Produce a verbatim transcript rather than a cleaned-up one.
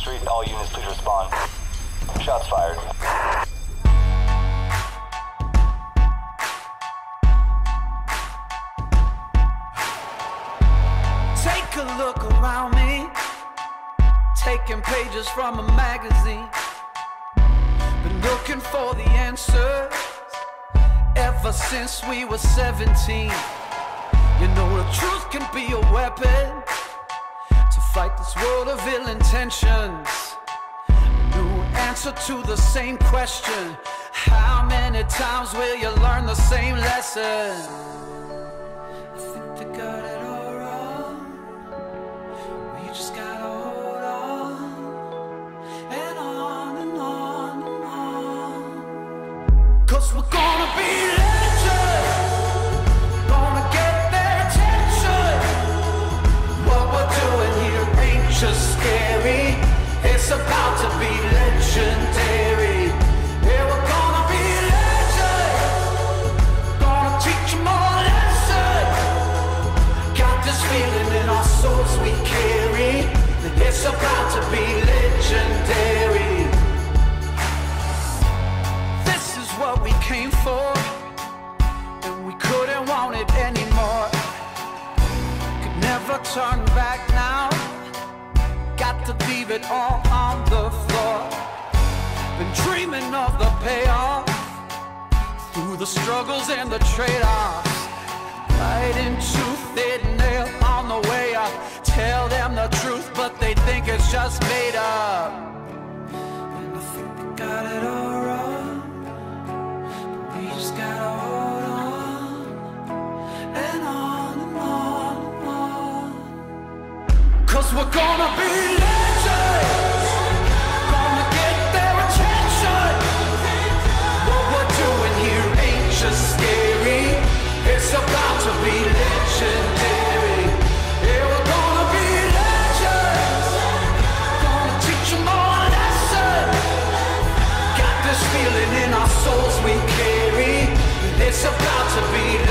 Street. All units, please respond. Shots fired. Take a look around me, taking pages from a magazine. Been looking for the answers ever since we were seventeen. You know the truth can be a weapon to fight this world of ill intentions. A new answer to the same question: how many times will you learn the same lesson? I think they got it all wrong. We just gotta hold on and on and on and on. Cause we're gonna be legends, gonna get their attention. What we're doing here ain't just scary, it's about to be legendary. Yeah, we're gonna be legends, gonna teach them all a lesson. Got this feeling in our souls we carry, that it's about to be legendary. This is what we came for, and we couldn't want it anymore. Could never turn back now, got to leave it all on the floor. Been dreaming of the payoff, through the struggles and the trade-offs. Fighting tooth and nail on the way up. Tell them the truth, but they think it's just made up. And I think they got it all wrong, but we just gotta hold on and on and on and on. Cause we're gonna be legends, gonna get their attention. What we're doing here ain't just scary, it's about to be legendary. Yeah, we're gonna be legends, gonna teach them all a lesson. Got this feeling in our souls we carry, it's about to be